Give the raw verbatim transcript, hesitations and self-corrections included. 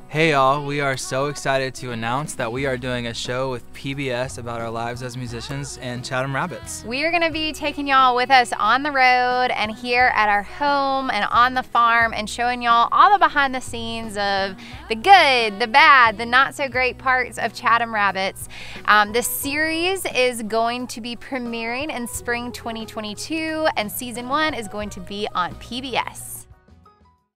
Hey y'all, we are so excited to announce that we are doing a show with P B S about our lives as musicians and Chatham Rabbits. We are going to be taking y'all with us on the road and here at our home and on the farm and showing y'all all the behind the scenes of the good, the bad, the not so great parts of Chatham Rabbits. Um, this series is going to be premiering in spring twenty twenty-two and season one is going to be on P B S.